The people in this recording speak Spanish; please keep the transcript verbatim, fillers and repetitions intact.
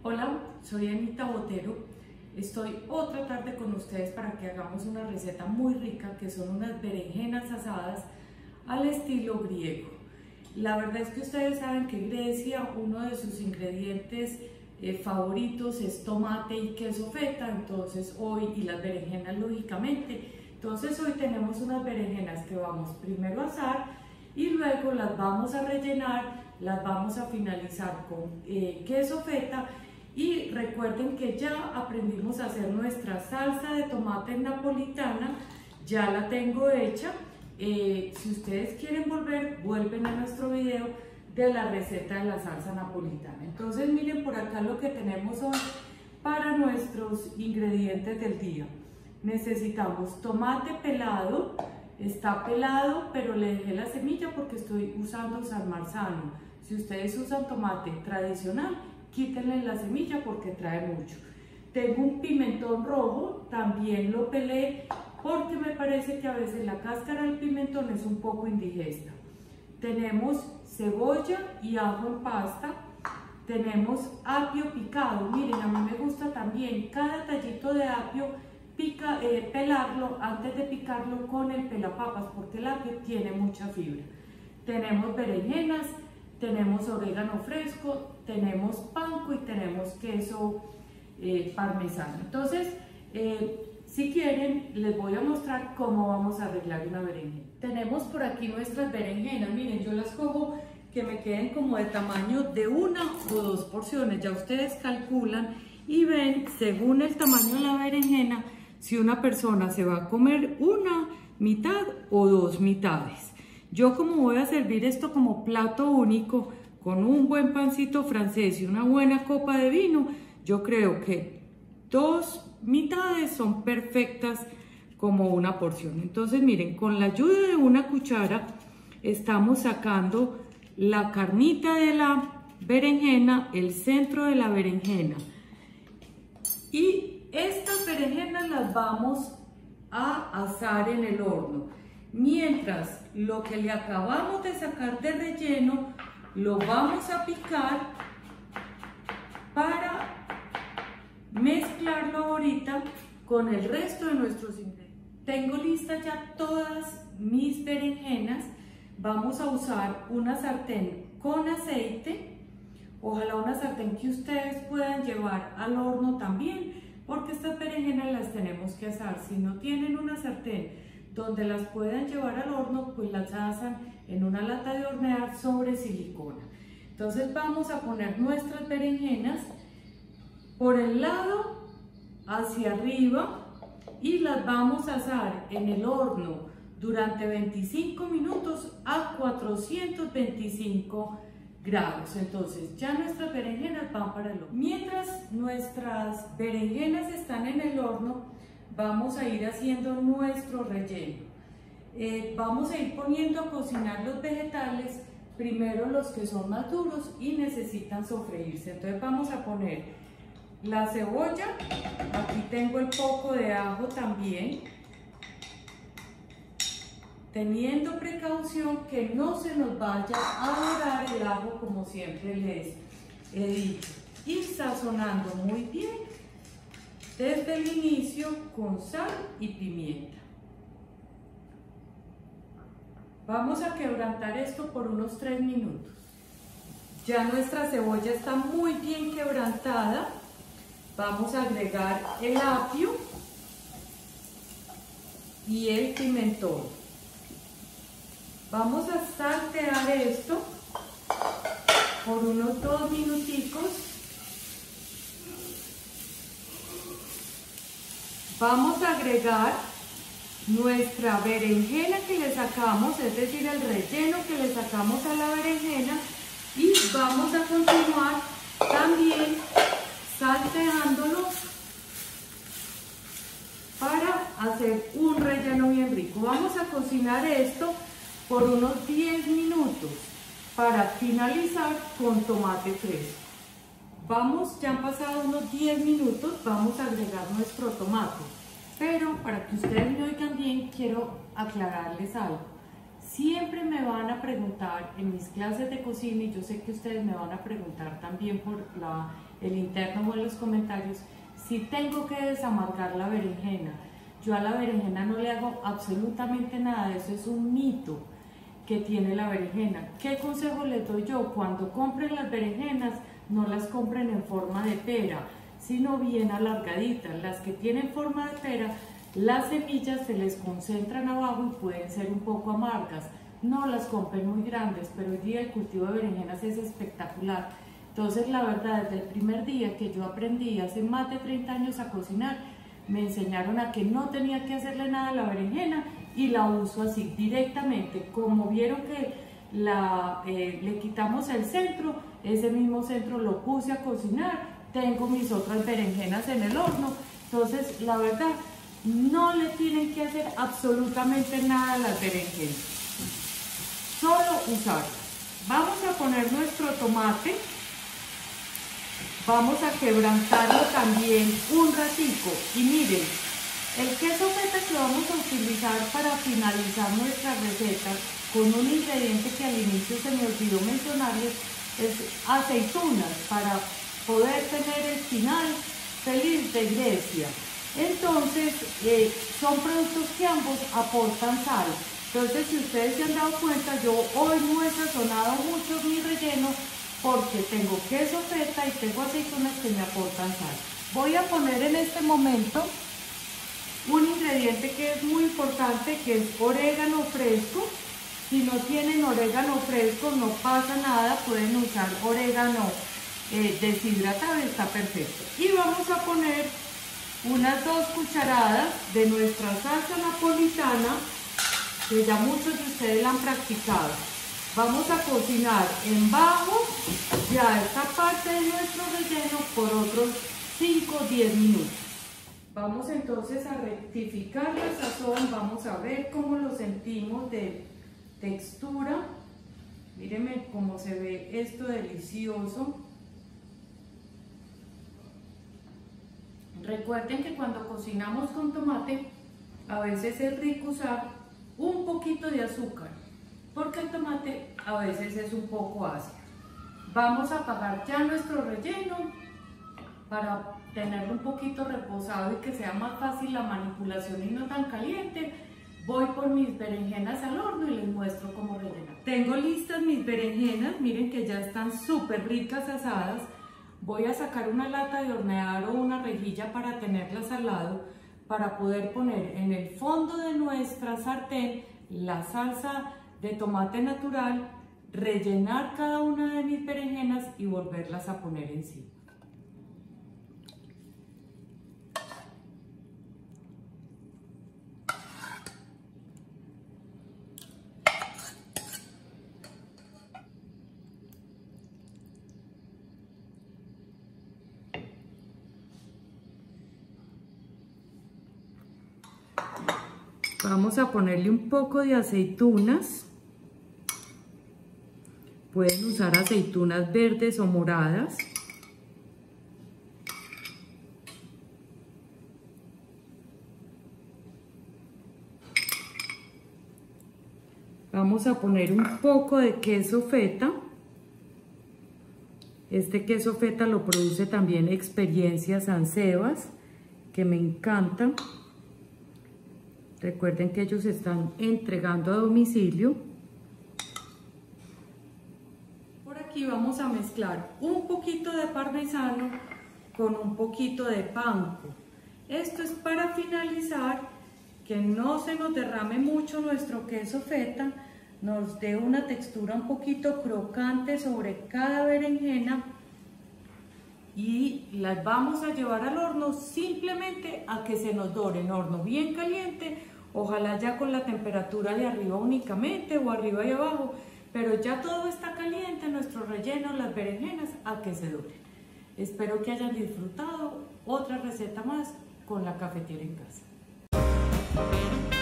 Hola, soy Anita Botero. Estoy otra tarde con ustedes para que hagamos una receta muy rica que son unas berenjenas asadas al estilo griego. La verdad es que ustedes saben que Grecia, uno de sus ingredientes eh, favoritos es tomate y queso feta, entonces hoy, y las berenjenas lógicamente. Entonces hoy tenemos unas berenjenas que vamos primero a asar y luego las vamos a rellenar, las vamos a finalizar con eh, queso feta. Y recuerden que ya aprendimos a hacer nuestra salsa de tomate napolitana, ya la tengo hecha. Eh, si ustedes quieren volver, vuelven a nuestro video de la receta de la salsa napolitana. Entonces miren por acá lo que tenemos hoy para nuestros ingredientes del día. Necesitamos tomate pelado, está pelado pero le dejé la semilla porque estoy usando San Marzano. Si ustedes usan tomate tradicional, quítenle la semilla porque trae mucho. Tengo un pimentón rojo, también lo pelé porque me parece que a veces la cáscara del pimentón es un poco indigesta. Tenemos cebolla y ajo en pasta. Tenemos apio picado. Miren, a mí me gusta también cada tallito de apio pica, eh, pelarlo antes de picarlo con el pelapapas porque el apio tiene mucha fibra. Tenemos berenjenas, tenemos orégano fresco, tenemos panko y tenemos queso eh, parmesano. Entonces, eh, si quieren, les voy a mostrar cómo vamos a arreglar una berenjena. Tenemos por aquí nuestras berenjenas. Miren, yo las cojo que me queden como de tamaño de una o dos porciones. Ya ustedes calculan y ven, según el tamaño de la berenjena, si una persona se va a comer una mitad o dos mitades. Yo, como voy a servir esto como plato único, con un buen pancito francés y una buena copa de vino, yo creo que dos mitades son perfectas como una porción. Entonces miren, con la ayuda de una cuchara estamos sacando la carnita de la berenjena, el centro de la berenjena. Y estas berenjenas las vamos a asar en el horno. Mientras lo que le acabamos de sacar de relleno lo vamos a picar para mezclarlo ahorita con el resto de nuestros ingredientes. Tengo listas ya todas mis berenjenas. Vamos a usar una sartén con aceite, ojalá una sartén que ustedes puedan llevar al horno también, porque estas berenjenas las tenemos que asar. Si no tienen una sartén donde las puedan llevar al horno, pues las asan en una lata de hornear sobre silicona. Entonces vamos a poner nuestras berenjenas por el lado hacia arriba y las vamos a asar en el horno durante veinticinco minutos a cuatrocientos veinticinco grados. Entonces ya nuestras berenjenas van para el horno. Mientras nuestras berenjenas están en el horno, vamos a ir haciendo nuestro relleno. Eh, vamos a ir poniendo a cocinar los vegetales, primero los que son más duros y necesitan sofreírse. Entonces vamos a poner la cebolla, aquí tengo el poco de ajo también, teniendo precaución que no se nos vaya a dorar el ajo como siempre les he dicho, y sazonando muy bien desde el inicio con sal y pimienta. Vamos a quebrantar esto por unos tres minutos. Ya nuestra cebolla está muy bien quebrantada. Vamos a agregar el apio y el pimentón. Vamos a saltear esto por unos dos minuticos. Vamos a agregar nuestra berenjena que le sacamos, es decir, el relleno que le sacamos a la berenjena, y vamos a continuar también salteándolo para hacer un relleno bien rico. Vamos a cocinar esto por unos diez minutos para finalizar con tomate fresco. Vamos, ya han pasado unos diez minutos, vamos a agregar nuestro tomate. Pero para que ustedes me oigan bien, quiero aclararles algo. Siempre me van a preguntar en mis clases de cocina, y yo sé que ustedes me van a preguntar también por la el interno o en los comentarios si tengo que desamargar la berenjena. Yo a la berenjena no le hago absolutamente nada, eso es un mito que tiene la berenjena. ¿Qué consejo les doy yo? Cuando compren las berenjenas, no las compren en forma de pera, sino bien alargaditas. Las que tienen forma de pera, las semillas se les concentran abajo y pueden ser un poco amargas. No las compren muy grandes, pero hoy día el cultivo de berenjenas es espectacular. Entonces, la verdad, desde el primer día que yo aprendí, hace más de treinta años a cocinar, me enseñaron a que no tenía que hacerle nada a la berenjena y la uso así directamente. Como vieron que la, eh, le quitamos el centro, ese mismo centro lo puse a cocinar, tengo mis otras berenjenas en el horno. Entonces, la verdad, no le tienen que hacer absolutamente nada a las berenjenas, solo usarlas. Vamos a poner nuestro tomate. Vamos a quebrantarlo también un ratico. Y miren, el queso feta que vamos a utilizar para finalizar nuestra receta, con un ingrediente que al inicio se me olvidó mencionarles, es aceitunas, para poder tener el final feliz de Grecia. Entonces, eh, son productos que ambos aportan sal. Entonces, si ustedes se han dado cuenta, yo hoy no he sazonado mucho mi relleno, porque tengo queso feta y tengo aceitunas que me aportan sal. Voy a poner en este momento un ingrediente que es muy importante, que es orégano fresco. Si no tienen orégano fresco, no pasa nada, pueden usar orégano eh, deshidratado, está perfecto. Y vamos a poner unas dos cucharadas de nuestra salsa napolitana, que ya muchos de ustedes la han practicado. Vamos a cocinar en bajo ya esta parte de nuestro relleno por otros cinco o diez minutos. Vamos entonces a rectificar la sazón, vamos a ver cómo lo sentimos de textura. Mírenme cómo se ve esto delicioso. Recuerden que cuando cocinamos con tomate, a veces es rico usar un poquito de azúcar, porque el tomate a veces es un poco ácido. Vamos a apagar ya nuestro relleno para tenerlo un poquito reposado y que sea más fácil la manipulación y no tan caliente. Voy por mis berenjenas al horno y les muestro cómo rellenar. Tengo listas mis berenjenas, miren que ya están súper ricas asadas. Voy a sacar una lata de hornear o una rejilla para tenerlas al lado, para poder poner en el fondo de nuestra sartén la salsa de tomate natural, rellenar cada una de mis berenjenas y volverlas a poner encima. Vamos a ponerle un poco de aceitunas. Pueden usar aceitunas verdes o moradas. Vamos a poner un poco de queso feta. Este queso feta lo produce también Experiencia San Sebas, que me encanta. Recuerden que ellos están entregando a domicilio. Por aquí vamos a mezclar un poquito de parmesano con un poquito de panko. Esto es para finalizar, que no se nos derrame mucho nuestro queso feta, nos dé una textura un poquito crocante sobre cada berenjena, y las vamos a llevar al horno simplemente a que se nos doren. Horno bien caliente, ojalá ya con la temperatura de arriba únicamente o arriba y abajo, pero ya todo está caliente, nuestro relleno, las berenjenas, a que se doren. Espero que hayan disfrutado otra receta más con La Cafetera en Casa.